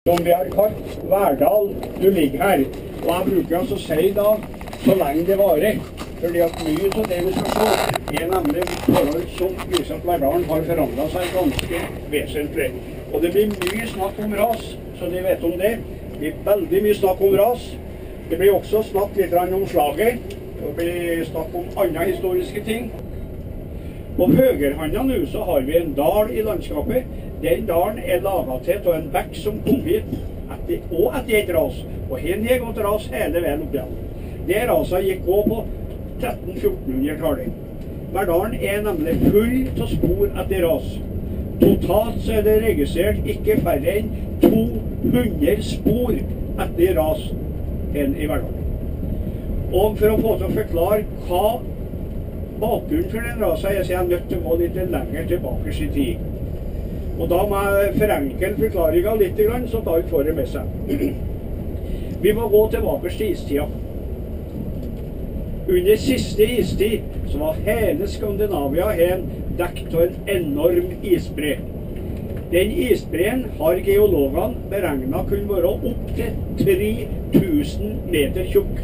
Som vi har kalt Verdal, du ligger her. Og jeg bruker altså å si da, så lenge det varer. Fordi at mye av det vi skal se, er nemlig forhold som viser at Verdalen har forandret seg ganske vesentlig. Og det blir mye snakk om ras, så de vet om det. Det blir veldig mye snakk om ras. Det blir også snakk litt om slaget. Det blir snakk om andre historiske ting. På høgerhånda nå så har vi en dal i landskapet. Den dalen er laget til av en bekk som kom hit etter et ras. Og her er gått ras hele veien opp igjen. Det raset gikk også på 1300-1400-tallet. Verdalen er nemlig full av spor etter ras. Totalt så er det registrert ikke færre enn 200 spor etter ras enn i Verdalen. Og for å få til å forklare hva bakgrunnen for den raset er, så er jeg nødt til å gå litt lenger tilbake i tid. Og da må jeg forenkle forklaringen litt, så da får det med seg. Vi må gå tilbake til istida. Under siste istid så var hele Skandinavia dekket av en enorm isbre. Den isbreen har geologene beregnet kunne være opp til 3000 meter tjukk.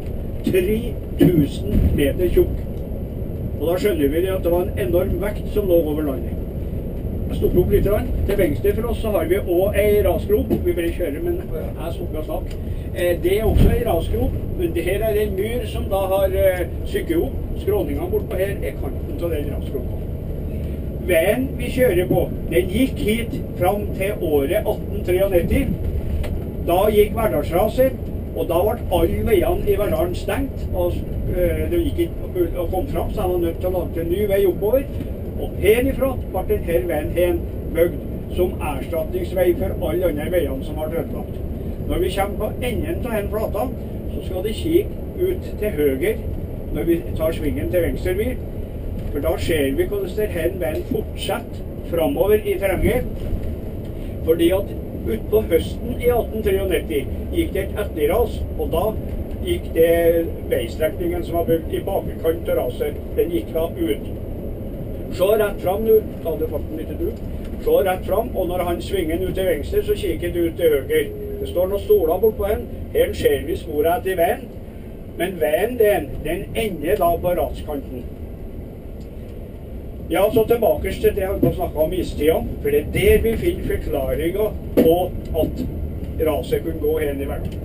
3000 meter tjukk. Og da skjønner vi at det var en enorm vekt som lå over landet. Jeg stopper opp litt. Til venstre for oss så har vi også en rasgrop. Vi bare kjører, men jeg stopper og snakker. Det er også en rasgrop. Her er en myr som da har sykket opp. Skråningene bortpå her er kanten av den rasgropa. Veien vi kjører på, den gikk hit fram til året 1893. Da gikk Verdalsraset, og da ble alle veiene i Verdalen stengt. Og det gikk ikke å komme fram, så jeg var nødt til å lage en ny vei oppover. Og herifra ble denne veien bygd som erstatningsvei for alle andre veiene som ble ødelagt. Når vi kommer på enden av denne flata, så skal det kikke ut til høyre når vi tar svingen til venstre. For da ser vi hvordan denne veien fortsetter fremover i terrenget. Fordi at utpå høsten i 1893 gikk det et etterras, og da gikk det veistrekningen som var bygd i bakkant av raset, den gikk da ut. Så rett fram nå, ta det farten litt ut, så rett fram, og når han svinger ut til venstre, så kikker det ut til høyre. Det står noen stoler bort på den, her ser vi sporet etter veien, men veien den ender da på raskanten. Ja, så tilbake til det jeg har snakket om istida, for det er der vi finner forklaringen på at raset kunne gå hen i verden.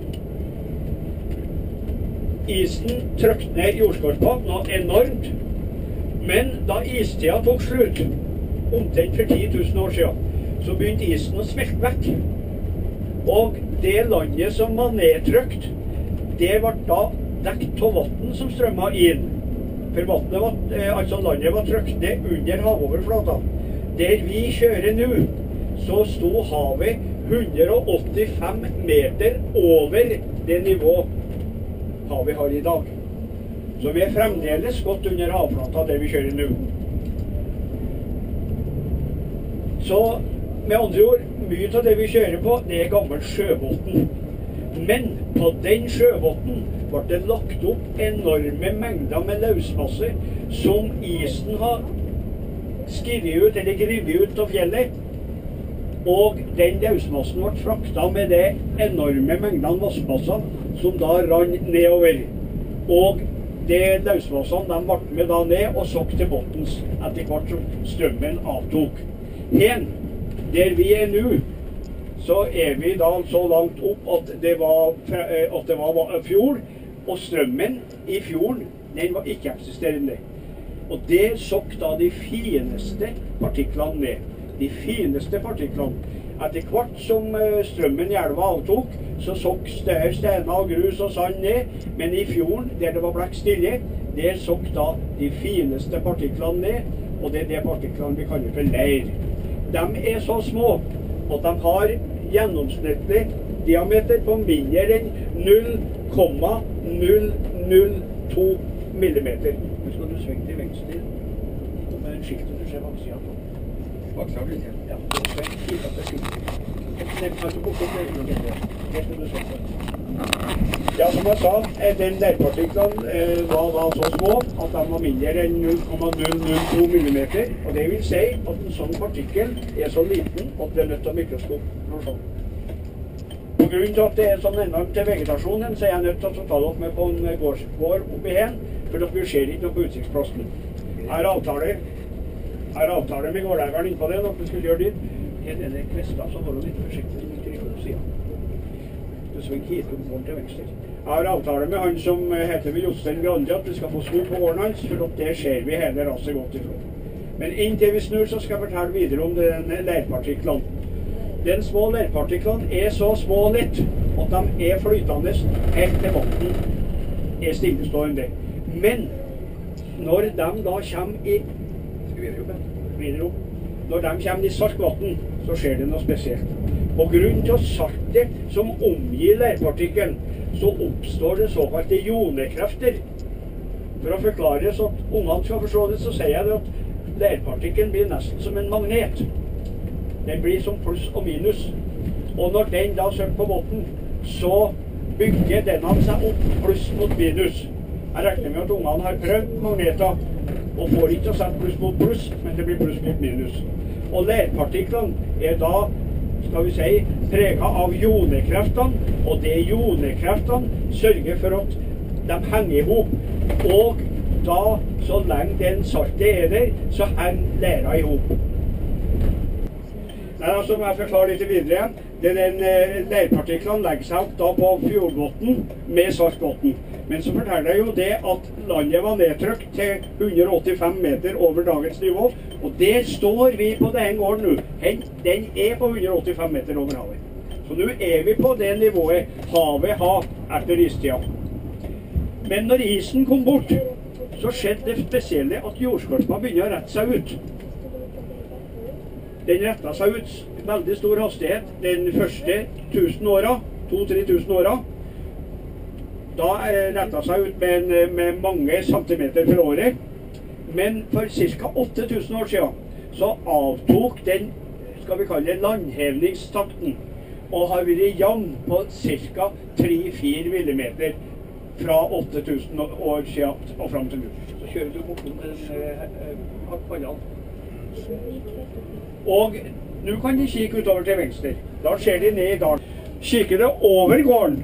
Isen trykte ned jordskorpa noe enormt, men da istida tok slutt, omtrent for 10 000 år siden, så begynte isen å smelte vekk. Og det landet som var nedtrykt, det ble da dekket av vann som strømmet inn. For landet var trykt ned under havoverflata. Der vi kjører nå, så sto havet 185 meter over det nivå havet har i dag. Så vi er fremdeles godt under havflata der vi kjører nå. Så med andre ord, mye av det vi kjører på, det er gammel sjøbåten. Men på den sjøbåten ble det lagt opp enorme mengder med løsmasse som isen har skrevet ut, eller grivet ut av fjellet. Og den løsmassen ble fraktet med det enorme mengdene vassmasser som da rann nedover. Og de løsmassene ble med da ned og såkk til bottens etter hvert som strømmen avtok. Her, der vi er nå, så er vi da så langt opp at det var fjord, og strømmen i fjorden, den var ikke eksisterende. Og det såkk da de fineste partiklene ned. De fineste partiklene. Etter hvert som strømmen i elva avtok, så såkk steiner og grus og sand ned, men i fjorden, der det var blekk stille, der såkk da de fineste partiklene ned, og det er de partiklene vi kaller for leir. De er så små at de har gjennomsnittlig diameter på mindre enn 0,002 millimeter. Nå skal du svinge til venstre med en skilt du ser baksida på. Baksida vil jeg. Ja, du sving slik at det skilter. Altså bortom det. Det skal du svinge. Ja, som jeg sa, den leirpartiklene var da så små at de var mindre enn 0,002 millimeter. Og det vil si at en sånn partikkel er så liten at det er nødt til mikroskop for å se. På grunn til at det er sånn enormt til vegetasjonen, så er jeg nødt til å ta dere med på en gård oppi her, for dere ser ikke noe på utsiktsplassen. Jeg har avtale med gårdeieren innpå det, dere skulle gjøre dit. Her er det kvester, så var det litt forsiktig som ikke går siden. Du svinger hit opp gården til venstre. Jeg har avtale med han som heter Jostein Grande, at vi skal få snur på gården hans, for der ser vi hele raset godt ifra. Men inntil vi snur, så skal jeg fortelle videre om den leirpartiklene. Den små leirpartiklene er så små og lett at de er flytende helt til vannet er stillestående. Men når de da kommer i når de kommer i saltvann, så skjer det noe spesielt. På grunn til saltet som omgir leirpartikkelen, så oppstår det såkalte jonekrefter. For å forklare så at ungene skal forstå det, så sier jeg det at leirpartikkelen blir nesten som en magnet. Den blir som pluss og minus. Og når den da søker på båten, så bygger den seg opp pluss mot minus. Jeg regner med at ungene har prøvd magneter, og får ikke å sette pluss mot pluss, men det blir pluss mot minus. Og leirpartiklene er da, skal vi si, preget av jonekreftene, og det jonekreftene sørger for at de henger ihop. Og da, så lenge den saltet er der, så henger leira ihop. Nei, altså må jeg forklare litt videre. Den leirpartiklene legger seg opp da på fjordbotten med saltbotten. Men så forteller jeg jo det at landet var nedtrykt til 185 meter over dagens nivå. Og der står vi på denne gården nå. Den er på 185 meter over havet. Så nå er vi på det nivået havet har etter istida. Men når isen kom bort, så skjedde det spesielle at jordskorpa begynner å rette seg ut. Den rettet seg ut i veldig stor hastighet den første 1000 åra, 2-3 000 åra. Da rettet seg ut med mange centimeter for året. Men for ca. 8000 år siden så avtok den, skal vi kalle det, landhevningstakten, og har vært jevn på ca. 3-4 millimeter fra 8000 år siden og fram til nå. Så kjører du bortom den pallene. Og nå kan de kikke utover til venstre. Da ser de ned i dalen. Kikker det over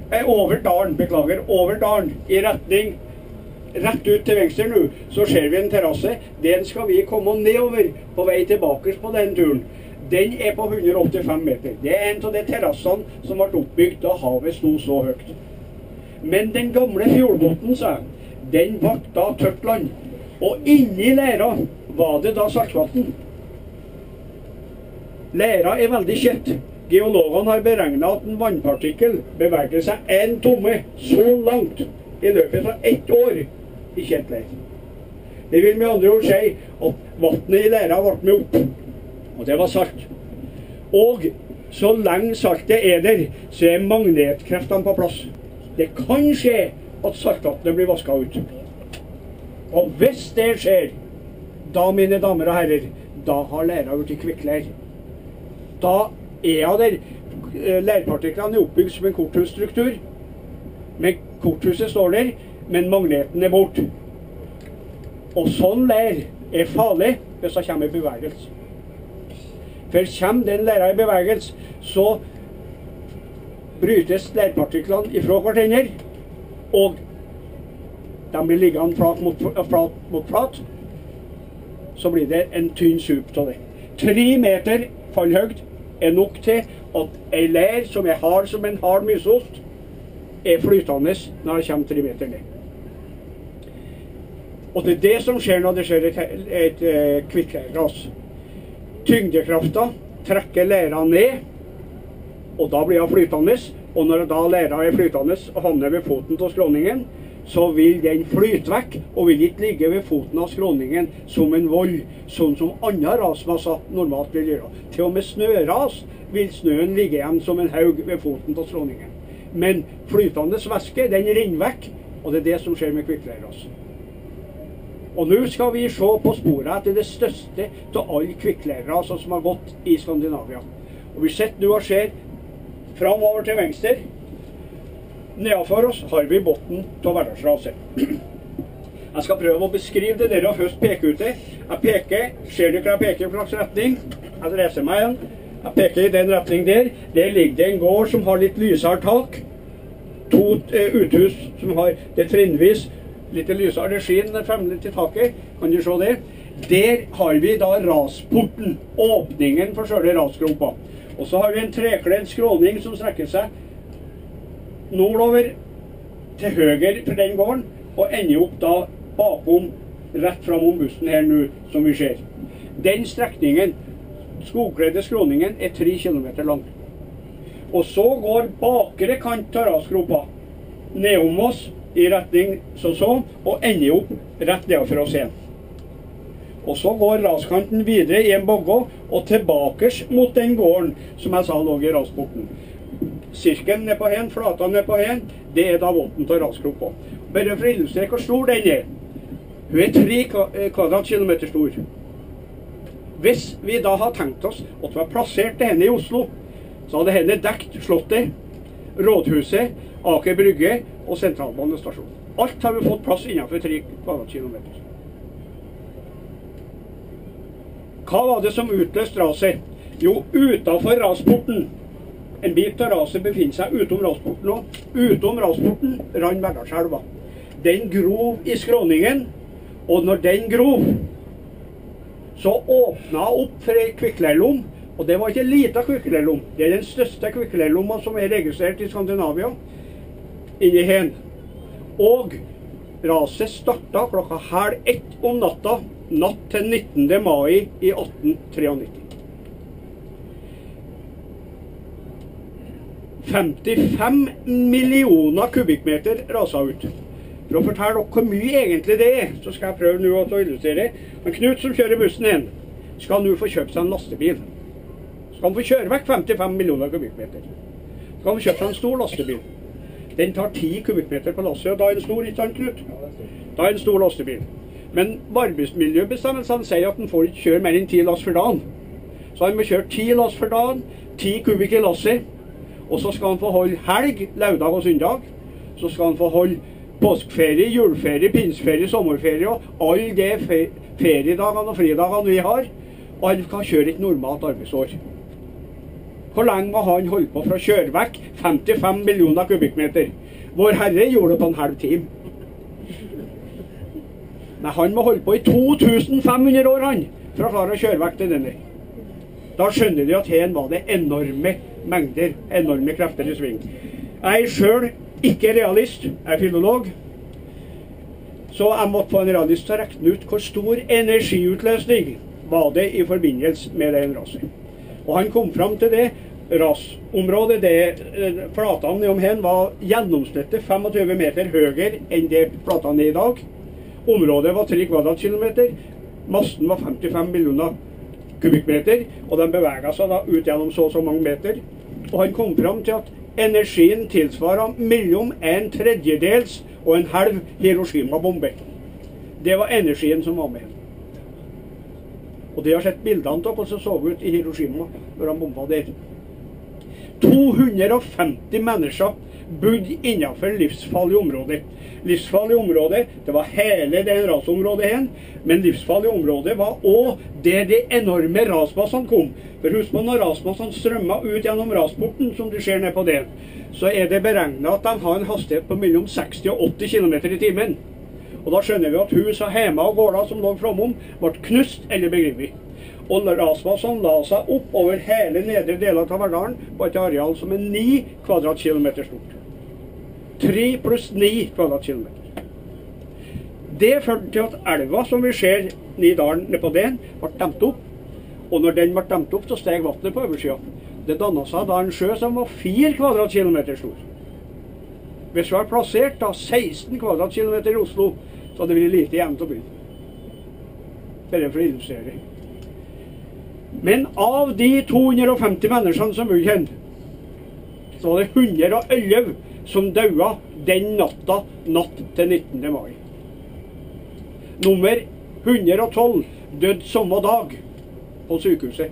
dalen, i retning rett ut til venstre nå, så ser vi en terrasse. Den skal vi komme nedover på vei tilbake på den turen. Den er på 185 meter. Det er en av de terrassene som ble oppbygd da havet sto så høyt. Men den gamle fjordbotten, den ble da tørt land. Og inni leira var det da saltvann. Leira er veldig kjett. Geologene har beregnet at en vannpartikkel beveger seg 1 tomme så langt i løpet av 1 år i kjent leir. Det vil med andre ord si at vannet i leira ble med opp, og det var salt. Og så lenge saltet er der, så er magnetkreftene på plass. Det kan skje at saltvannet blir vasket ut. Og hvis det skjer, da, mine damer og herrer, da har leira blitt kvikkleir. Da er der leirpartiklene oppbygd som en korthusstruktur. Men korthuset står der, men magneten er bort. Og sånn leir er farlig hvis det kommer i bevegelse. For kommer den leira i bevegelse, så brytes leirpartiklene ifra hverandre, og de blir liggende flat mot flat, så blir det en tynn sup av det. 3 meter fallhøyde er nok til at ei leir som er hard som en hard mysost, er flytende når det kommer 3 meter ned. Og det er det som skjer når det skjer et kvikkleirras. Tyngdekrafta trekker leira ned, og da blir det flytende. Og når da leira er flytende og havner ved foten av skråningen, så vil den flyte vekk, og vil ikke ligge ved foten av skråningen som en vold, sånn som andre rasmasser normalt vil gjøre. Til og med snøras vil snøen ligge igjen som en haug ved foten av skråningen. Men flytende væske, den renner vekk, og det er det som skjer med kvikkleirras. Og nå skal vi se på sporet etter det største av alle kvikkleirras som har gått i Skandinavia. Og vi sitter nå og ser framover til venstre. Nedenfor oss har vi botten av Verdalsraset. Jeg skal prøve å beskrive det dere først peker ut til. Jeg peker, ser dere jeg peker i slags retning? Jeg reiser meg igjen. Jeg peker i den retning der. Der ligger det en gård som har litt lysere tak. To uthus som har det trinnvis litt lysere. Det skinner fremlig til taket. Kan du se det? Der har vi da rasporten, åpningen for selve rasgropa. Og så har vi en trekledd skråning som strekker seg nordover til høyre for den gården, og ender opp da bakom, rett fram om bussen her nå, som vi ser. Den strekningen, skogkledde skråningen, er 3 kilometer lang. Og så går bakre kant av rasgropa nedom oss i retning sånn, og ender opp rett nedenfor oss igjen. Og så går raskanten videre i en bogge og tilbake mot den gården som jeg sa lå i rasporten. Sirkelen ned på hen, flata ned på hen, det er da båten til rasgropa. Bare for å illustrere hvor stor den er. Hun er 3 kvadratkilometer stor. Hvis vi da har tenkt oss at vi har plassert henne i Oslo, så hadde henne dekt Slottet, Rådhuset, Aker Brygge og Sentralbanestasjon. Alt har vi fått plass innenfor 3 kvadratkilometer. Hva var det som utløste raset? Jo, utenfor rasporten. En bit av raset befinner seg utom rasporten også. Utom rasporten rann Verdalselva. Den grov i skråningen, og når den grov, så åpna opp for en kvikkleirlom, og det var ikke en liten kvikkleirlom. Det er den største kvikkleirlomma som er registrert i Skandinavia, inni hen. Og raset startet 12:30 om natta, natt til 19. mai i 1893. 55 millioner kubikkmeter rasa ut. For å fortelle dere hvor mye egentlig det er, så skal jeg prøve nå å illustrere. Men Knut som kjører bussen igjen, skal nå få kjøpe seg en lastebil. Skal han få kjøre vekk 55 millioner kubikkmeter. Skal han få kjøpe seg en stor lastebil. Den tar 10 kubikkmeter på lasset, og da er den stor, ikke sant, Knut? Da er den stor lastebil. Men arbeidsmiljøbestemmelsene sier at den får ikke kjøre mer enn 10 lass for dagen. Så han må kjøre 10 lass for dagen, 10 kubikk i lasset, og så skal han få holde helg, lørdag og søndag. Så skal han få holde påskeferie, juleferie, pinseferie, sommerferie og alle de feriedagene og fridagene vi har. Og han kan kjøre et normalt arbeidsår. Hvor lenge må han holde på for å kjøre vekk 55 millioner kubikkmeter? Vår Herre gjorde det på en halv time. Nei, han må holde på i 2500 år, han, for å klare å kjøre vekk til denne. Da skjønner de at her var det enorme mengder, enorme krefter i sving. Jeg er selv ikke realist, jeg er filolog, så jeg måtte få en realist til å regne ut hvor stor energiutløsning var det i forbindelse med den raset. Og han kom fram til det rasområdet, det platene nedom hen var gjennomsnittet 25 meter høyere enn det platene er i dag. Området var 3 kvadratkilometer, masten var 55 millioner kubikkmeter, og den beveget seg da ut gjennom så og så mange meter. Og han kom fram til at energien tilsvarer mellom 1/3 og 1/2 Hiroshima-bombe. Det var energien som var med. Og de har sett bildene av hvordan det så ut i Hiroshima når han bomba der. 250 mennesker bodde innenfor livsfarlig område. Livsfarlig område, det var hele det rasområdet her, men livsfarlig område var også der de enorme rasmassene kom. For husk på, når rasmassene strømmer ut gjennom rasporten, som du ser ned på det, så er det beregnet at de har en hastighet på mellom 60 og 80 km i timen. Og da skjønner vi at hus og hjemme og gårder som lå framom, ble knust eller begrivet. Og rasmassene la seg opp over hele nedre deler av Verdalen på et areal som er 9 kvadratkilometer stort. 3 pluss 9 kvadratkilometer. Det førte til at elva som vi ser i dalen nede på den, ble demt opp. Og når den ble demt opp, så steg vannet på oversida. Det dannet seg da en sjø som var 4 kvadratkilometer stor. Hvis vi har plassert da 16 kvadratkilometer i Oslo, så hadde det vært lite igjen til byen. Bare for å illustrere. Men av de 250 menneskene som bodde her, så var det 111 som døde den natta, natt til 19. mai. Nummer 112 døde samme dag på sykehuset.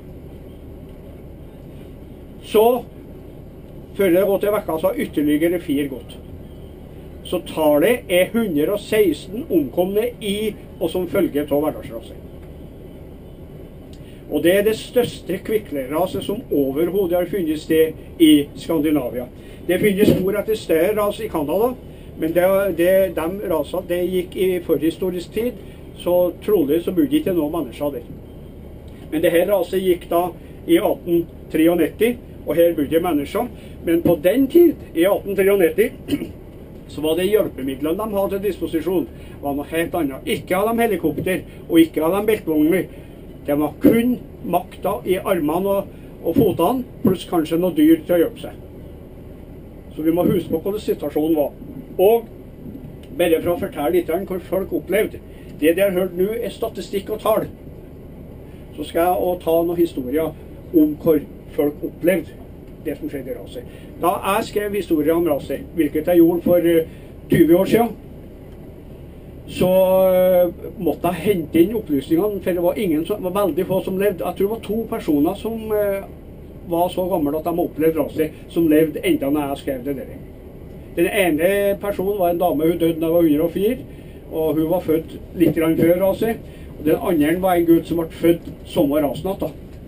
Så, før det gått en vekka, så har ytterligere 4 gått. Så tallet er 116 omkomne i og som følge av hverdagsraset. Og det er det største kvikkleirraset som overhodet har funnet sted i Skandinavia. Det finnes spor etter større ras i Kanada, men de rasene det gikk i forhistorisk tid, så trolig så bodde ikke noen mennesker der. Men dette raset gikk da i 1893, og her bodde mennesker. Men på den tid, i 1893, så var det hjelpemidlene de hadde til disposisjon, var noe helt annet. Ikke hadde de helikopter, og ikke hadde de beltvogner. Det var kun makta i armene og fotene, pluss kanskje noe dyr til å hjelpe seg. Så vi må huske på hvordan situasjonen var. Og bare for å fortelle litt om hva folk opplevde. Det dere har hørt nå er statistikk og tall. Så skal jeg også ta noen historier om hva folk opplevde det som skjedde i raset. Da jeg skrev historier om raset, hvilket jeg gjorde for 20 år siden, så måtte jeg hente inn opplysningene, for det var veldig få som levde. Jeg tror det var 2 personer som var så gamle at de opplevde raset, som levde enda når jeg skrev det der. Den ene personen var en dame, hun døde da hun var 104, og hun var født litt før raset. Og den andre var en gutt som ble født samme rasnatt.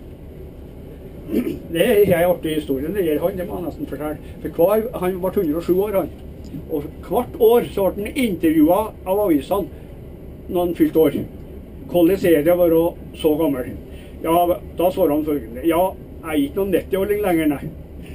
Det er en artig historie, det må jeg nesten fortelle. For han ble 107 år, han. Og hvert år så ble han intervjuet av avisene når han fylte år. Hvordan er det å være så gammel? Ja, da svarer han følgende. Ja, jeg er ikke noen 90-åring lenger, nei.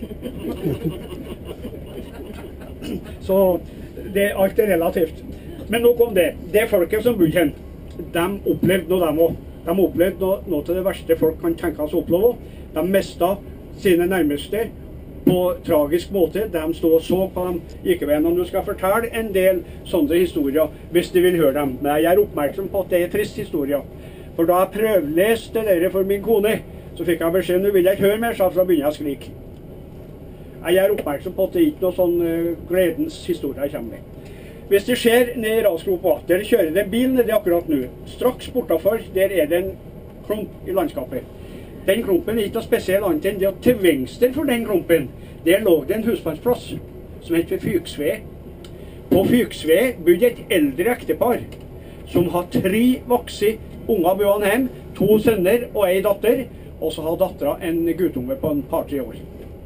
Så alt er relativt. Men nok om det. Det folket som bodde hen, de opplevde noe de også. De opplevde noe til det verste folk kan tenke seg å oppleve. De mistet sine nærmeste på tragisk måte. De stod og så på dem gikk veien. Og du skal fortelle en del sånne historier hvis du vil høre dem. Men jeg er oppmerksom på at det er trist historier. For da jeg prøvleste dere for min kone, så fikk jeg beskjed, nå vil jeg ikke høre mer, så jeg begynner jeg å skrike. Jeg er oppmerksom på at det ikke er noe sånn gledens historie jeg kommer med. Hvis det skjer ned i rasgropa, der kjører det en bil nedi akkurat nå. Straks bortafor, der er det en klump i landskapet. Den klumpen er ikke noe spesiell annet enn det at til venstre for den klumpen, der lå det en husmannsplass som heter Fyksve. På Fyksve bodde et eldre ektepar som har 3 voksne unger boende hjem, 2 sønner og 1 datter, og så har dattera en guttunge på en par-3 år.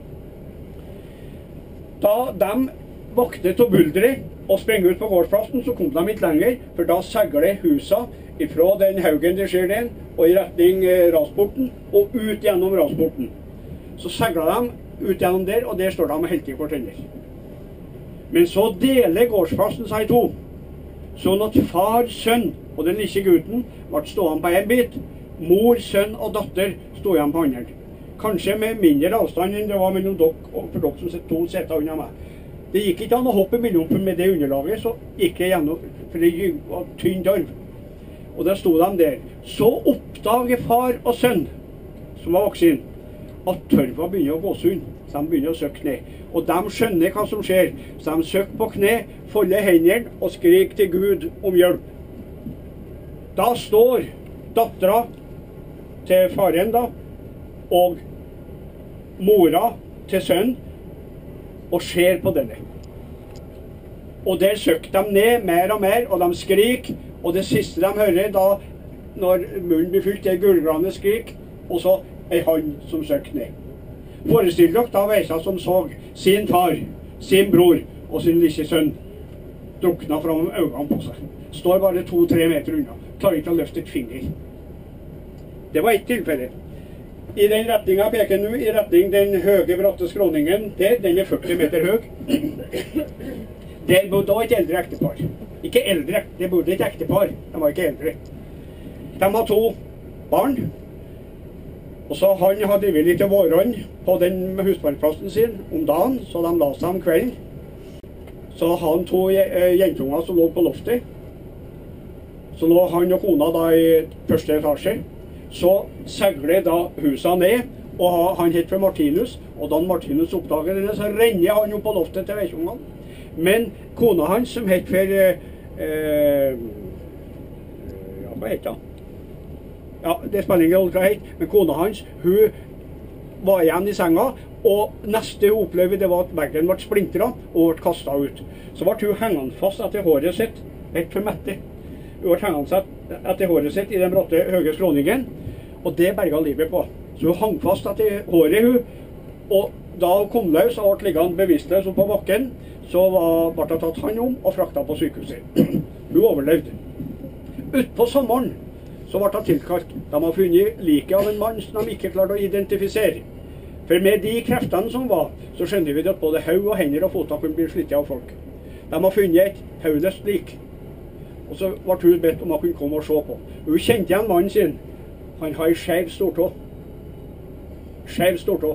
Da de vaktet av buldret og sprang ut på gårdsplassen, så kom de ikke lenger, for da seglet husa ifra den haugen det skjer den, og i retning rasporten, og ut gjennom rasporten. Så seglet de ut gjennom der, og der står de og helt i hverandre. Men så deler gårdsplassen seg i 2, sånn at far, sønn og den lille gutten ble stående på en bit, mor, sønn og datter stod igjen på andre. Kanskje med mindre avstand enn det var mellom dere, og for dere som 2 sitter unna meg. Det gikk ikke an å hoppe mellom, for med det underlaget så gikk det gjennom, for det var tynn torv. Og da stod de der. Så oppdager far og sønn, som var voksen, at tørva begynner å gå sund. Så de begynner å søke ned. Og de skjønner hva som skjer. Så de søker på kne, folder hendene og skriker til Gud om hjelp. Da står dattera til faren da, og mora til sønnen, og ser på denne. Og der søker de ned mer og mer, og de skriker, og det siste de hører da, når munnen blir fylt, det er gullgrane skrik, og så en hånd som søker ned. Forestill dere da veisa som så sin far, sin bror og sin lille sønn drukna fram øynene på seg. Står bare 2-3 meter unna, klarer ikke å løfte et finger. Det var ett tilfelle. I den retningen jeg peker nå, i retning den høye bratte skråningen der, den er 40 meter høy. Der bodde da et eldre ektepar. Ikke eldre, det bodde et ektepar, de var ikke eldre. De har 2 barn, og så han hadde drevet litt til vårene på den husmannsplassen sin om dagen, så de la seg om kvelden. Så hadde han 2 jentunger som lå på loftet. Så lå han og kona da i første etasje. Så segler da huset ned, og han het for Martinus, og da Martinus oppdager det, så renner han opp på loftet til veikjungene. Men kona hans, som het for, hva heter han? Ja, det spiller ingen rolle hva het, men kona hans, hun var igjen i senga, og neste hun opplevde det var at veggen ble splintret og ble kastet ut. Så ble hun hengende fast etter håret sitt, helt for Mette. Hun ble hengende etter håret sitt i den bratte høye skråningen, Og det berget livet på. Så hun hang fast etter håret hun, og da hun kom løs og ble liggende bevisstløs på bakken, så ble hun tatt hånd om og fraktet på sykehuset. Hun overlevde. Utpå sommeren så ble hun tilkalt. De har funnet liket av en mann som de ikke klarte å identifisere. For med de kreftene som var, så skjønner vi at både hode og hender og føtter kunne bli slitt av folk. De har funnet et hodeløst lik. Og så ble hun bedt om å kunne komme og se på. Hun kjente igjen mannen sin. Han har en skjev stortå. Skjev stortå.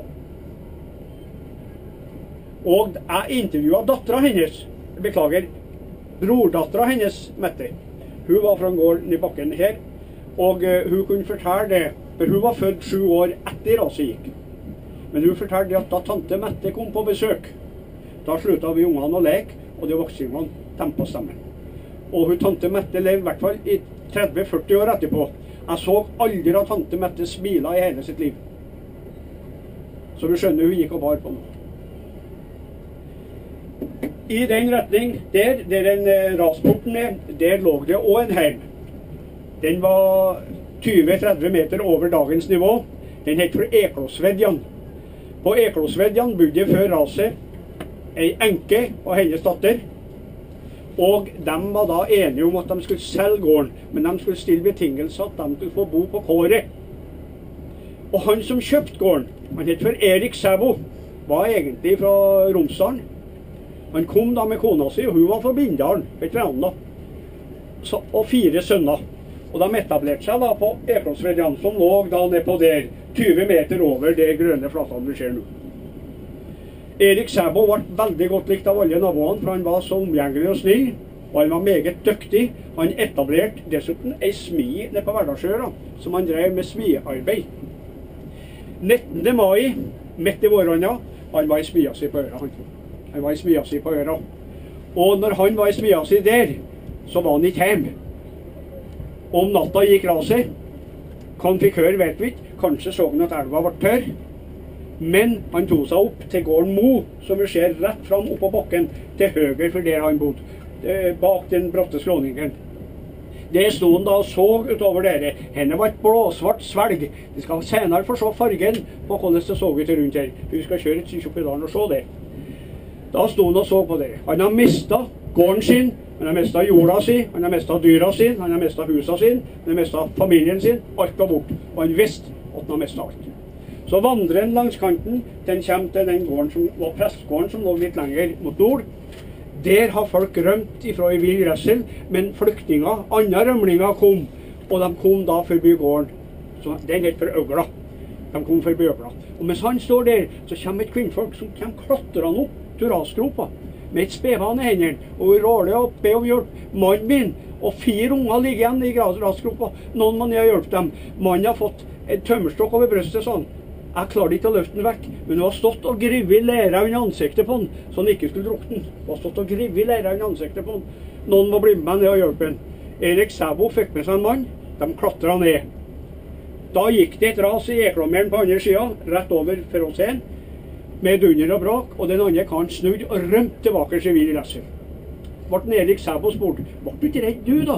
Og jeg intervjuet datteren hennes. Beklager, brordatteren hennes, Mette. Hun var fra gården i bakken her. Og hun kunne fortelle det, for hun var født 7 år etter raset gikk. Men hun fortalte at da tante Mette kom på besøk, da sluttet vi ungene å leke, og de voksne dempet stemmen. Og hun tante Mette levde i hvert fall i 30-40 år etterpå. Jeg så aldri at tante Mette smilet i hele sitt liv. Så vi skjønner hun gikk og bar på noe. I den retning, der den rasporten er, der lå det også en heim. Den var 20-30 meter over dagens nivå. Den het for Eklåsvedjan. På Eklåsvedjan bodde før raset ei enke og hennes datter. Og de var da enige om at de skulle selge gården, men de skulle stille betingelser at de skulle få bo på kåret. Og han som kjøpte gården, han het for Erik Sævo, var egentlig fra Romsdalen. Han kom da med kona si, og hun var fra Bindalen, vet du hva, og 4 sønner. Og de etablerte seg da på Eklåsvedjan, som lå da nede på der, 20 meter over det grønne flatene vi ser nå. Erik Sæbo ble veldig godt likt av alle naboene, for han var så omgjengelig og snill, og han var meget dyktig. Han etablerte dessuten ei smi nede på Verdalsøra, som han drev med smiarbeid. 19. mai, midt i våronna, han var i smia si på øra. Han var i smia si på øra. Og når han var i smia si der, så var han ikke hjemme. Om natta gikk raset. Hva han fikk høre vet vi ikke. Kanskje så han at elva ble tørr. Men han tog seg opp til gården Mo, som vi ser rett fram opp på bakken til høyre for der han bodde. Bak den bratte skråningen. Det stod han da og så utover dere. Henne var et blåsvart svelg. De skal senere få se fargen på hvordan det så ut rundt her. Vi skal kjøre et stykke opp i dalen og se det. Da stod han og så på dere. Han har mistet gården sin. Han har mistet jorda si, han har mistet dyra sin, han har mistet husa sin, han har mistet familien sin, alt var bort. Og han visste at han har mistet alt. Så vandrer han langs kanten, den kommer til den gården som var prestgården, som lå litt lenger mot nord. Der har folk rømt ifra i vill redsel, men flyktninger, andre rømlinger kom, og de kom da forbi gården. Så den het for Øgla. De kom forbi Øgla. Og mens han står der, så kommer et kvinnfolk som kommer klatrende opp til rasgropa, med et spedbarn i hendene, og vi råler og ber om hjelp. Mannen min og 4 unger ligger igjen i rasgropa. Noen må ned og hjelpe dem. Mannen har fått en tømmerstokk over brystet sånn. Jeg klarte ikke å løfte den vekk, men hun har stått og grivet lera under ansiktet på den, så han ikke skulle drukne den. Hun har stått og grivet lera under ansiktet på den. Noen må bli med meg ned og hjelpe den. Erik Sæbo fikk med seg en mann. De klatret ned. Da gikk det et ras i Eklåmeren på andre siden, rett over for oss igjen, med dunder og brak, og den andre karen snudde og rømte tilbake til vill redsel. Ble Erik Sæbo spurt, «Ble du ikke redd du da?»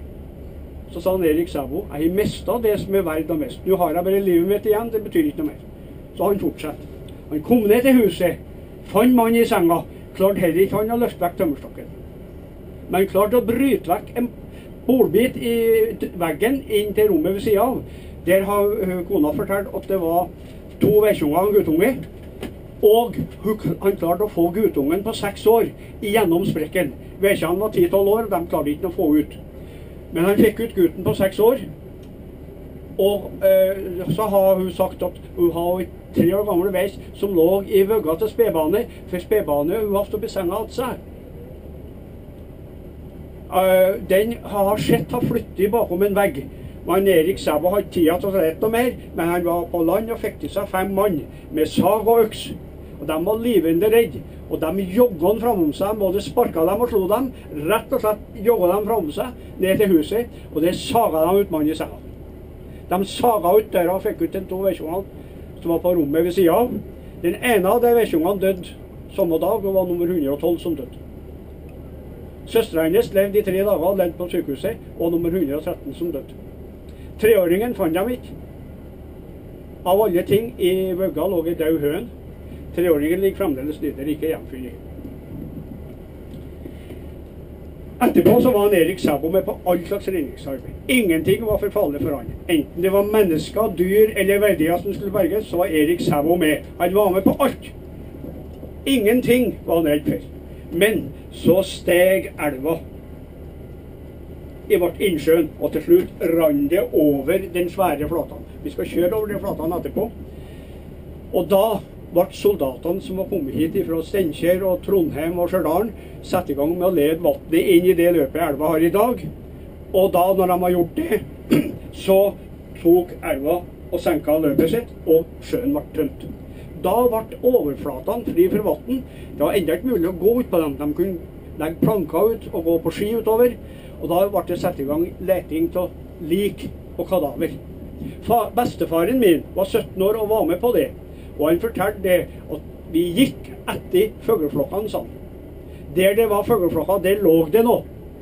Så sa han Erik Sæbo, «Jeg har mistet det som er verdt og mest. Nå har jeg bare livet mitt igjen, det betyr ikke noe mer.» Så han fortsatte. Han kom ned til huset, fant mannen i senga, klarte heller ikke han å løfte vekk tømmerstokken. Men han klarte å bryte vekk en bolbit i veggen inn til rommet ved siden av. Der har kona fortalt at det var 2 vekkjunger og en guttunge. Og han klarte å få guttungen på 6 år igjennom sprekken. Vekkjene var 10-12 år, de klarte ikke å få ut. Men han fikk ut gutten på 6 år. Og så har hun sagt at hun har et 3 år gammel vekk som lå i vøgga til spedbarnet, for spedbarnet hun har stått i senga til seg. Den har sett har flyttet bakom en vegg. Men Erik Sæbo har ikke tida til å rette noe mer, men han var på land og fikk til seg 5 mann med sag og øks. Og de var livende redde, og de jogget han framom seg, både sparket dem og slo dem, rett og slett jogget dem framom seg, ned til huset, og det saget de ut mannen i senga. De saget ut døra og fikk ut de 2 vekkjungene som var på rommet ved siden av. Den ene av de vekkjungene døde samme dag, og var nummer 112 som døde. Søsteren hennes levde i 3 dager og levde på sykehuset, og nummer 113 som døde. 3-åringen fant dem ikke. Av alle ting i vøgga lå en død høn. 3-åringen ligger fremdeles nede, ikke hjemfunnet. Etterpå så var han Erik Sæbo med på all slags redningsarbeid. Ingenting var for farlig for han. Enten det var mennesker, dyr eller verdier som skulle berges, så var Erik Sæbo med. Han var med på alt. Ingenting var han redd for. Men så steg elva i vårt innsjøen, og til slutt rann det over den svære flatan. Vi skal kjøre over den flatan etterpå. Og da ble soldatene som var kommet hit fra Steinkjer og Trondheim og Stjørdal satt i gang med å lede vannet inn i det løpet elva har i dag. Og da, når de har gjort det, så tok elva og senka løpet sitt, og sjøen ble tømt. Da ble overflatene fri for vann. Det var enda ikke mulig å gå ut på dem. De kunne legge planker ut og gå på ski utover. Og da ble det satt i gang leting av lik og kadaver. Bestefaren min var 17 år og var med på det. Og han fortalte det at vi gikk etter fugleflokkene, sa han. Der det var fugleflokker, der lå det nå.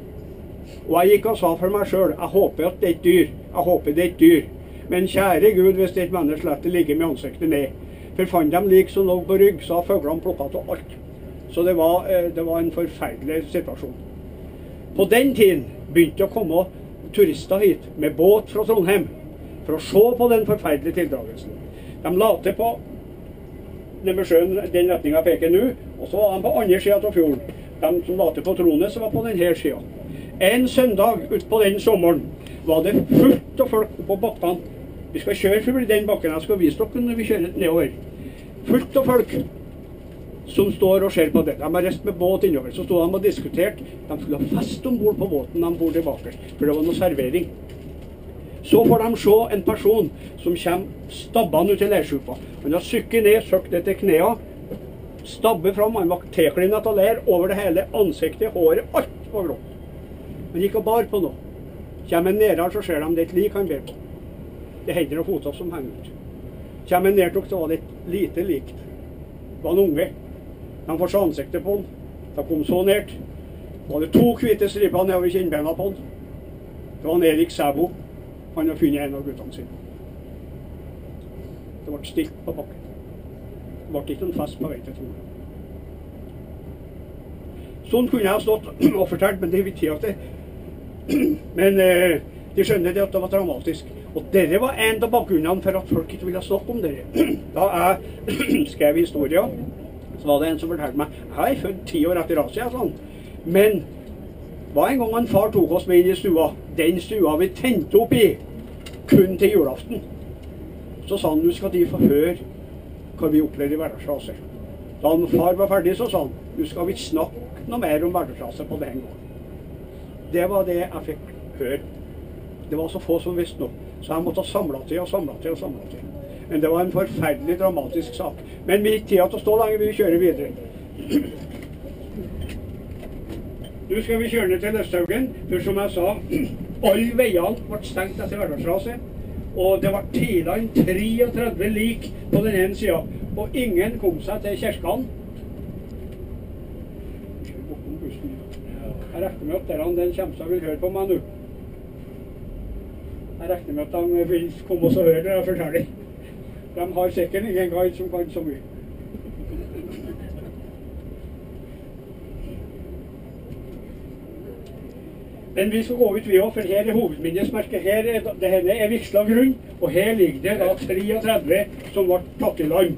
Og jeg gikk og sa for meg selv, jeg håper at det er et dyr. Jeg håper det er et dyr. Men kjære Gud, hvis det er et menneske slett ligger med ansiktet ned. For fant de lik som lå på rygg, så har fuglene plukket av alt. Så det var en forferdelig situasjon. På den tiden begynte å komme turister hit med båt fra Trondheim for å se på den forferdelige tildragelsen. De la til på nede sjøen, den retningen jeg peker nå, og så var de på andre siden av fjorden. De som la til på Trones var på denne siden. En søndag ut på den sommeren var det fullt av folk på bakkene. Vi skal kjøre forbi den bakken, jeg skal vise dere når vi kjører nedover. Fullt av folk som står og ser på det. De har reist med båt innover, så stod de og diskuterte. De skulle ha fest ombord på båten de bor tilbake, for det var noe servering. Så får de se en person som kommer stabbende ut i leirsjupa. Han har sykket ned, søkt ned til knea, stabber fram, han var teklinnet av leir over det hele, ansiktet, håret, alt var grått. Han gikk og bar på noe. Kommer han ned her, så ser de det et lik han ber på. Det hender og foter som henger ut. Kommer han ned, så var det et lite likt. Det var en unge. De får se ansiktet på han. De kom så nært. Det var det 2 hvite striper nedover kinnbena på han. Det var en Erik Sæbo. Han har funnet en av guttene sine. Det ble stilt på bakken. Det ble ikke noen fest på vei til Trondheim. Sånn kunne jeg ha stått og fortalt, men det er viktig at det. Men de skjønner det at det var dramatisk. Og dette var en av bakgrunnene for at folk ikke ville snakke om det. Da jeg skrev historien, så var det en som fortalte meg, jeg er født 10 år etter raset, sånn. Men var en gang en far tok oss med inn i stua. Den stua vi tente opp i, kun til julaften. Så sa han, nå skal de få høre hva vi opplevde i hverdagsraset. Da han far var ferdig, så sa han, nå skal vi snakke noe mer om hverdagsraset på den gården. Det var det jeg fikk høre. Det var så få som visste noe. Så jeg måtte samle til og samle til og samle til. Men det var en forferdelig dramatisk sak. Men vi gikk tida til å stå lenger, vi kjører videre. Nå skal vi kjøre ned til Østhaugen, for som jeg sa, alle veiene ble stengt etter hverdagsraset, og det var tidligere 33 lik på den ene siden, og ingen kom seg til kirken. Jeg regner med at den kommer seg vil høre på meg nå. Jeg regner med at de vil komme oss og høre det jeg forteller. De har sikkert ingen guide som kan så mye. Men vi skal gå ut vi også, for her er hovedminnesmerket. Denne er Viksla grunn, og her ligger det da 33 som ble tatt i land.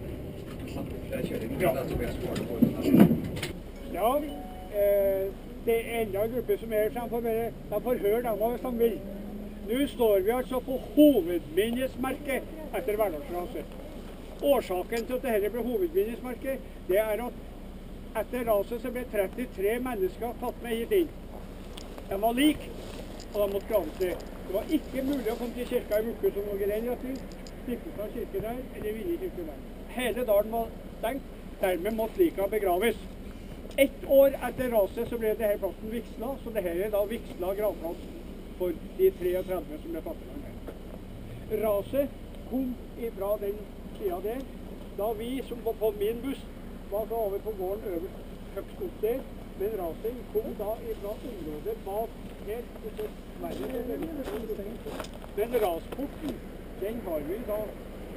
Ja, det er enda en gruppe som er her, de får høre dem hvis de vil. Nå står vi altså på hovedminnesmerket etter hverdagsraset. Årsaken til at dette ble hovedminnesmerket, det er at etter raset så ble 33 mennesker tatt med hit inn. De var lik, og de måtte graves ned. Det var ikke mulig å komme til kirka i Mukke som lå i den retning, Stiklestad kirke der, eller Vinje kirke der. Hele dalen var stengt, dermed måtte lika begraves. 1 år etter raset så ble denne plassen Viksla, så dette er da Viksla gravplass for de 33 som ble fattet med. Raset kom ifra den siden der, da vi som var på min buss var så over på gården øverst høgst opp der, men raset kom da ifra området bak her, men rasporten, den har vi da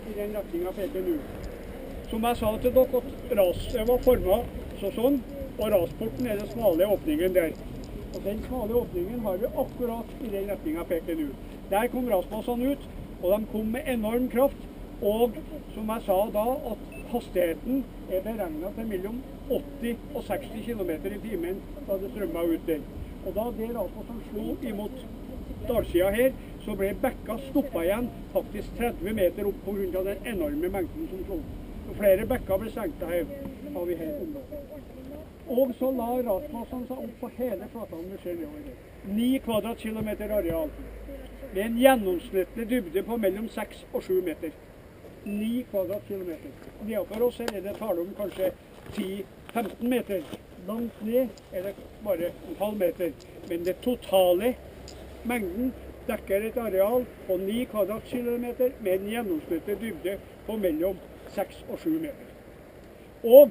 i den retningen peker nå. Som jeg sa til dere, at raset var formet sånn, og rasporten er den smale åpningen der. Og den smale åpningen har vi akkurat i den retningen peker nå. Der kom rasmassene ut, og de kom med enorm kraft. Og som jeg sa da, at hastigheten er beregnet til mellom 80 og 60 km i timen da det strømmet ut der. Og da det raset som slo imot dalsida her, så ble bekka stoppet igjen faktisk 30 meter opp på grunn av den enorme mengden som slo. Så flere bekker ble senket her, har vi her området. Og så la rasmassene seg opp på hele flatene vi ser nedover her. 9 kvadratkilometer areal, med en gjennomsnittlig dybde på mellom 6 og 7 meter. 9 kvadratkilometer. Nedenfor oss her er det tale om kanskje 10-15 meter. Langt ned er det bare en halv meter. Men det totale mengden dekker et areal på 9 kvadratkilometer med en gjennomsnittlig dybde på mellom 6 og 7 meter. Og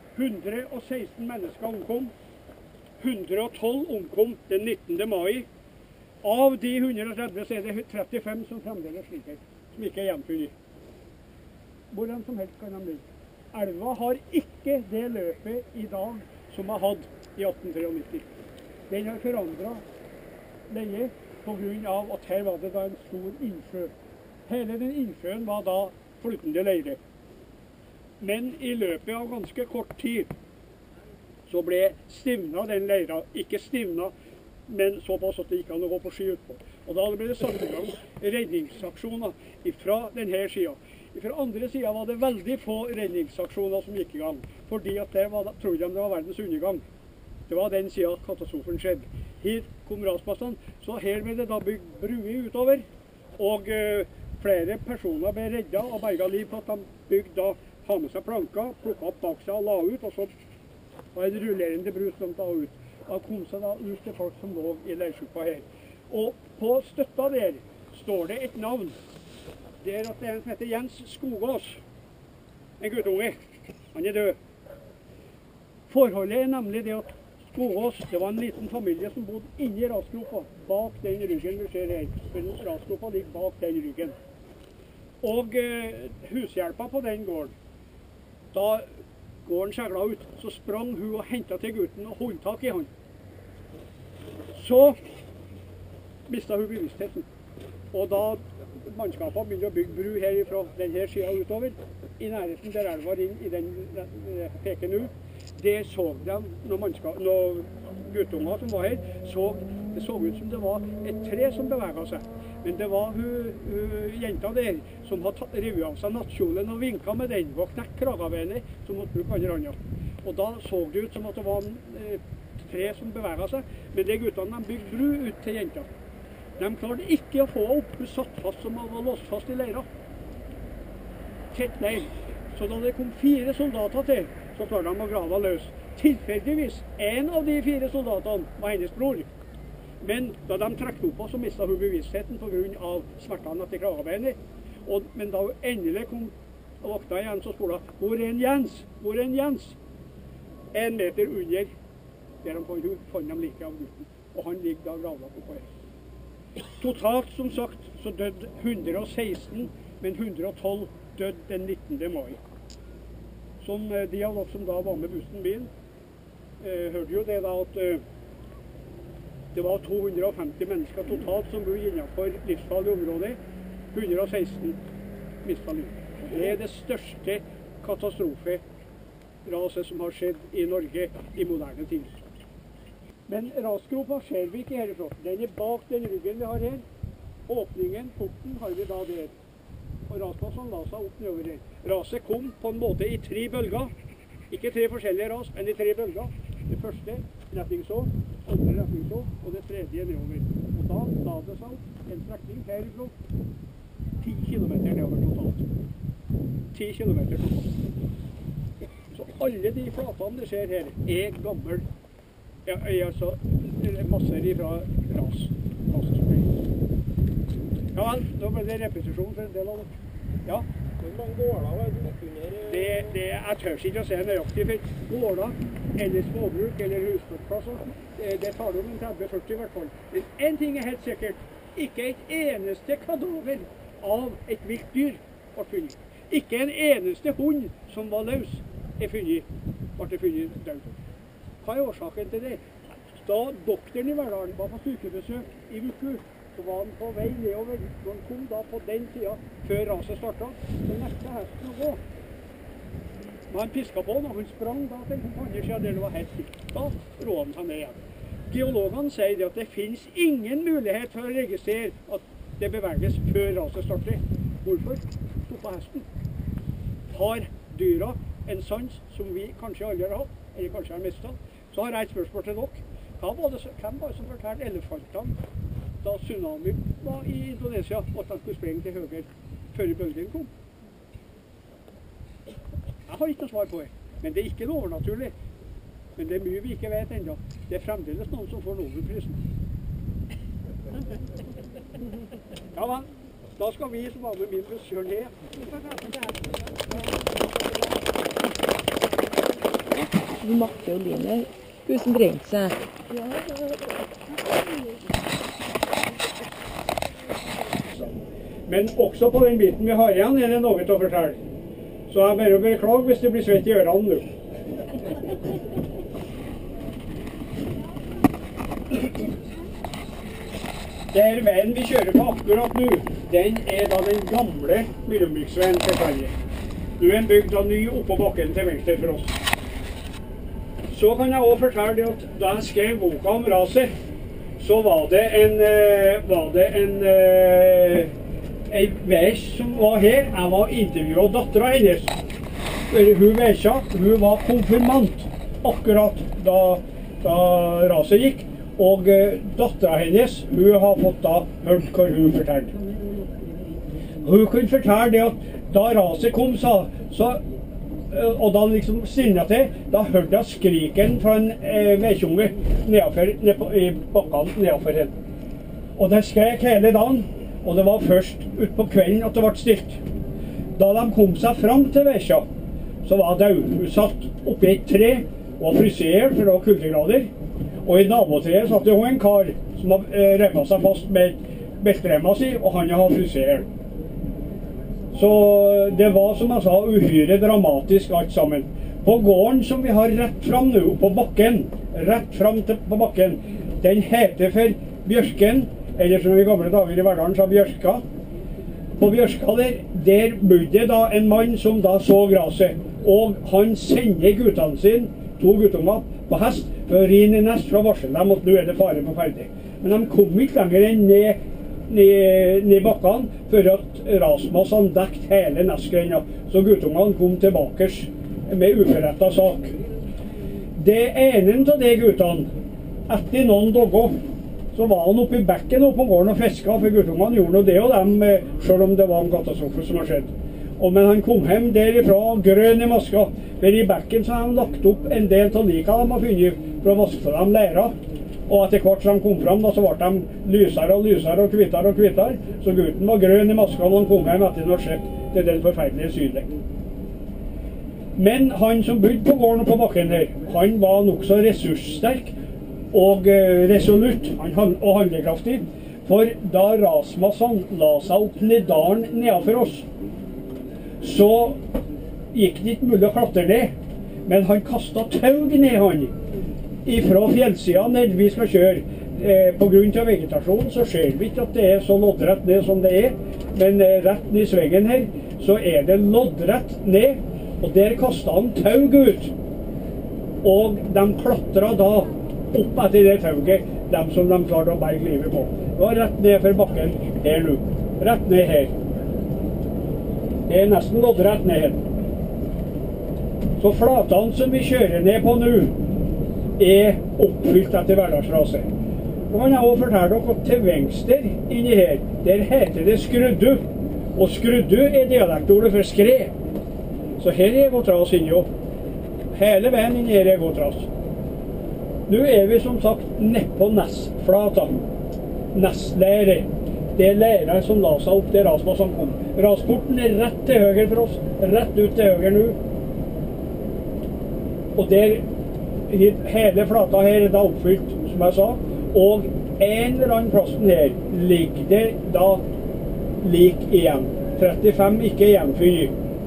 116 mennesker omkom. 112 omkom den 19. mai. Av de 130 så er det 35 som fremdeles sliter, som ikke er gjenfunnet. Hvor de som helst kan de ligge. Elva har ikke det løpet i dag som har hatt i 1893. Den har forandret leie på grunn av at her var det da en stor innsjø. Hele den innsjøen var da flytende leire. Men i løpet av ganske kort tid så ble stivna den leira, ikke stivna, men såpass at det gikk an å gå på ski utpå. Og da ble det satt i gang redningsaksjoner fra denne siden. Fra andre siden var det veldig få redningsaksjoner som gikk i gang, fordi at det var, trodde de det var verdens undergang. Det var den siden katastrofen skjedde. Hit kom rasmassene, så her ble det da bygd bruer utover, og flere personer ble redda og berga liv på at de bygde da, ha med seg planker, plukket opp bak seg og la ut, og så var det rullerende bru som da ut. Da kom seg da ut til folk som lå i leirsjuppa her. Og på støtta der står det et navn. Det er at det er en som heter Jens Skogås. En guttunge. Han er død. Forholdet er nemlig det at Skogås, det var en liten familie som bodde inni rasgropa, bak den ryggen vi ser her. For rasgropa ligger bak den ryggen. Og hushjelpa på den gården, da gården segla ut, så sprang hun og hentet til gutten og holdt tak i han. Så mistet hun bevisstheten. Og da mannskapene begynte å bygge bru her fra denne siden utover, i nærheten der elva inn i den peker nå, det så de når guttunger som var her, det så ut som det var et tre som beveget seg. Men det var hun jenta der som hadde revet av seg nattkjolen og vinket med den og knekt kragebenet som måtte bruke andre hånda. Og da så det ut som at det var et tre som beveget seg, men de guttene de bygde bru ut til jenta. De klarte ikke å få opp, hun satt fast som hun var låst fast i leira. Tett leir. Så da det kom 4 soldater til, så klarte de å grave løs. Tilfeldigvis, en av de 4 soldatene var hennes bror. Men da de trekte opp, så mistet hun bevisstheten på grunn av smertene etter kragebenet. Men da hun endelig kom og våkna igjen, så spurte hun, hvor er en Jens? Hvor er en Jens? 1 meter under der de fant dem like av gutten. Og han ligger da gravlagt oppå her. Totalt, som sagt, så døde 116, men 112 døde den 19. mai. Som de av dere som da var med bussen-bilen, hørte jo det da at det var 250 mennesker totalt som bor innenfor livsfarlig område. 116 mistet livet. Det er det største katastroferaset som har skjedd i Norge i moderne tid. Men rasgropa ser vi ikke herifra. Den er bak den ryggen vi har her. Åpningen, porten, har vi da der. Og rasmassene la seg opp nedover her. Raset kom på en måte i 3 bølger. Ikke 3 forskjellige ras, men i 3 bølger. Det første retning så, andre retning så, og det tredje nedover. Og da la det seg opp en strekning herifra 10 kilometer nedover totalt. 10 kilometer totalt. Så alle de flatene du ser her er gammel. Ja, altså masser ifra ras. Ja vel, da ble det repetisjon for en del av det. Ja. Hvor mange gårder var det under? Jeg tør ikke å se nøyaktig, for gårder eller småbruk eller husbruksplasser, det tar det om 30-40 i hvert fall. Men en ting er helt sikkert, ikke et eneste kadaver av et vilt dyr ble funnet. Ikke en eneste hund som var løs, ble funnet død. Hva er årsaken til det? Da doktoren i Verdalen var på sykebesøk i uke, så var han på vei nedover. Når han kom da på den tida, før raset startet, så nekte hesten å gå. Men han pisket på den, og hun sprang da til den andre siden der det var helt stilt. Da rå han seg ned igjen. Geologene sier at det finnes ingen mulighet for å registrere at det beveges før raset starter. Hvorfor? Stoppet hesten. Har dyra en sans som vi kanskje aldri har hatt, eller kanskje har mistet, så har jeg et spørsmål til dere. Hvem var det som fortalte elefantene da tsunami var i Indonesia, at de skulle sprenge til høyre før bølgen kom? Jeg har ikke noe svar på det, men det er ikke noe overnaturlig. Men det er mye vi ikke vet ennå. Det er fremdeles noen som får Nobelprisen. Ja, men da skal vi som var med mindre kjøre ned. Du makter jo Line. Husen brente seg. Men også på den biten vi har igjen, er det noe til å fortelle. Så jeg bare beklager hvis det blir svett i ørene nå. Den veien vi kjører på akkurat nå, den er da den gamle mellomriksveien til Sverige. Nå er den bygd da ny oppå bakken til venstre for oss. Så kan jeg også fortelle at da jeg skrev boka om raset, så var det en veis som var her. Jeg var intervjuet datteren hennes. Hun veisa, hun var konfirmant akkurat da raset gikk. Og datteren hennes, hun har fått da hørt hva hun fortalte. Hun kunne fortelle det at da raset kom, og da liksom sinnet til, da hørte jeg skriken fra en veikjunge i bakkene nedenfor henne. Og det skrek hele dagen, og det var først ut på kvelden at det ble stilt. Da de kom seg fram til veikja, så var det død. Hun satt oppi et tre og var frisert, for det var kuldegrader. Og i nabotreet satt jo en kar som hadde remmet seg fast med beltremma si, og han hadde frisert. Så det var, som jeg sa, uhyre dramatisk alt sammen. På gården som vi har rett fram nå, på bakken, på bakken, den heter for Bjørken, eller som i gamle dager i Verdalen sa Bjørka. På Bjørka der bodde da en mann som da så graset, og han sender guttene sine, 2 guttunger, på hest, for å ri ned nest for å varsle dem at nå er det fare på ferdig. Men de kom ikke lenger enn ned bakkene, for at rasmassene dekket hele nestgrenda, så guttungene kom tilbake med uforrettet sak. Det ene av de guttene, etter noen dager, så var han oppe i bekken oppe på gården og fisket, for guttungene gjorde noe det og dem, selv om det var en katastrofe som har skjedd. Men han kom hjem derifra, grønn i maska, for i bekken så har han lagt opp en del av lika de har funnet for å vaske dem læra. Og etter hvert som de kom fram, da, så ble de lysere og lysere og kvittere og kvittere. Så gutten var grønn i maska når han kom hjem etter noe skjedd til den forferdelige syden. Men han som bodde på gården og på bakken her, han var nokså ressurssterk og resolutt og handlekraftig. For da rasmassene la seg opp ned dalen nedenfor oss, så gikk det ikke mulig å klatre ned. Men han kastet taug ned han. Fra fjellsiden der vi skal kjøre. På grunn av vegetasjonen så ser vi ikke at det er så loddrett ned som det er. Men rett ned i svingen her så er det loddrett ned. Og der kastet han taug ut. Og de klatret da opp etter det tauget, dem som de klarte å berge livet på. Det var rett ned for bakken her nå. Rett ned her. Det er nesten loddrett ned her. Så flatene som vi kjører ned på nå, er oppfylt etter hverdagsraset. Nå kan jeg også fortelle dere at til venstre inni her, der heter det skruddu. Og skruddu er dialektordet for skre. Så her er godt ras inni også. Hele veien inni her er godt ras. Nå er vi som sagt nede på Nesflata. Neslære. Det er lærer som la seg opp til rasmassene kom. Rasporten er rett til høyre for oss. Rett ut til høyre nå. Og der hele flata her er da oppfylt, som jeg sa, og en eller annen plassen her ligger det da lik igjen. 35 ikke igjenfyr.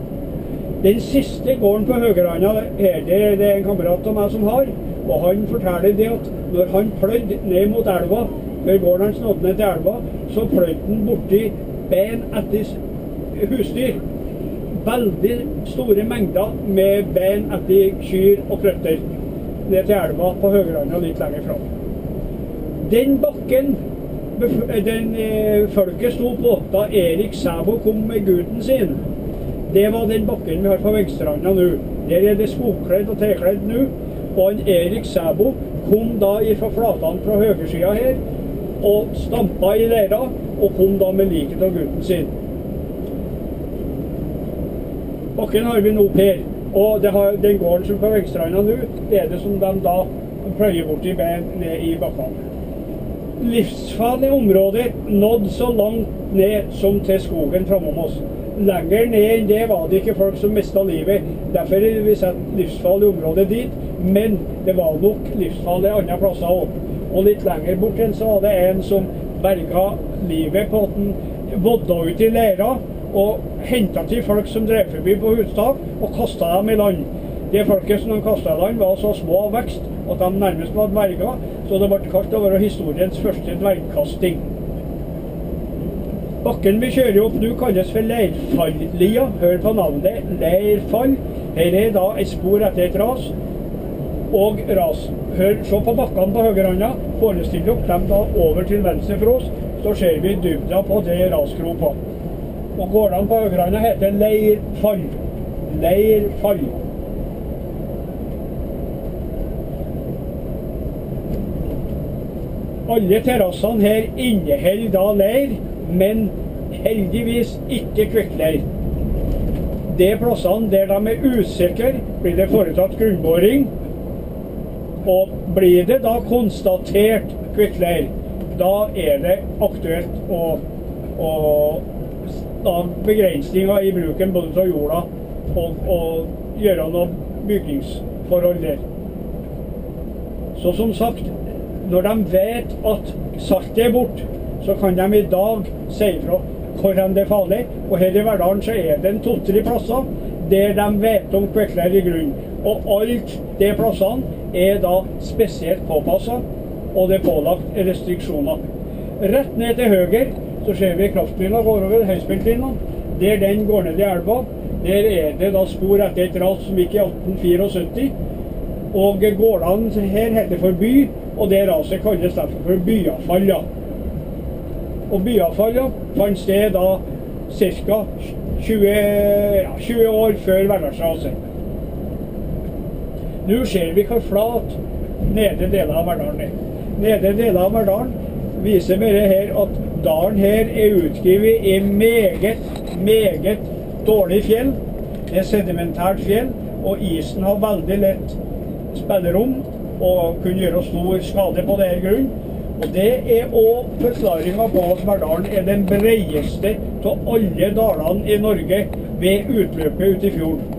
Den siste gården på Høgeranda her, det er en kamerat av meg som har, og han forteller det at når han pløyde ned mot elva, før gården hans nådde ned til elva, så pløyde han borti ben etter husdyr. Veldig store mengder med ben etter kyr og krøtter ned til elva på Høgeranda litt lenger fram. Den bakken folket sto på da Erik Sæbo kom med gutten sin, det var den bakken vi har på Vengstranda nå. Der er det skogkledd og trekledd nå, og han Erik Sæbo kom da fra flatene fra høyresida her, og stampa i leira, og kom da med liket av gutten sin. Bakken har vi nå her, og den gården som på Vengstranda nå, det er det som de da pløyer bort i ben ned i bakkene. Livsfarlig område nådde så langt ned som til skogen framom oss. Lenger ned enn det var det ikke folk som mistet livet. Derfor har vi sett livsfarlig område dit, men det var nok livsfarlig andre plasser også. Og litt lenger bort enn så var det en som berget livet på at han vodda ut i leira og hentet til folk som drev forbi på hustak og kastet dem i land. Det folket som de kastet i land var så små av vekst at de nærmest var dverger, så det ble kalt å være historiens første dvergkasting. Bakken vi kjører opp nå kalles for Leirfalllia. Hør på navnet, Leirfall. Her er da et spor etter et ras, og ras. Se på bakkene på Høgeranda, forestill dere dem da over til venstre for oss, så ser vi dybda på det rasgropa. Og gårdene på Høgeranda heter Leirfall. Leirfall. Alle terrassene her inneholder da leir, men heldigvis ikke kvikkleir. De plassene der de er usikre, blir det foretatt grunnboring, og blir det da konstatert kvikkleir, da er det aktuelt å da begrensninger i bruken både av jorda og gjøre noen bygningsforhold der. Så som sagt, når de vet at saltet er bort, så kan de i dag si fra hvor det er farlig. Og her i Verdalen så er det en 2-3 plasser der de vet om kvikkleir i grunnen. Og alt de plassene er da spesielt påpasset, og det er pålagt restriksjoner. Rett ned til høyre så ser vi kraftlinjen går over høyspiltlinjen. Der den går ned i elva, der er det da spor etter et ras som gikk i 1874. Og gårdene her heter for by, og det raset kalles derfor for Byafalla. Og Byafalla fant sted da ca. 20 år før Verdalsraset. Nå ser vi hvor flat nedre deler av Verdalen er. Nedre deler av Verdalen viser bare her at dalen her er utskrevet i meget dårlig fjell. Det er sedimentært fjell, og isen har veldig lett spillerom og kunne gjøre stor skade på denne grunnen. Og det er også forklaringen på at Verdalen er den bredeste av alle dalene i Norge ved utløpet ut i fjorden.